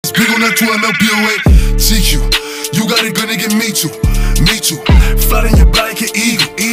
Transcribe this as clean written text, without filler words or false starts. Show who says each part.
Speaker 1: Big on that 2MLBOA. GQ, you got it good, nigga, me too. Fly in your body, can eagle.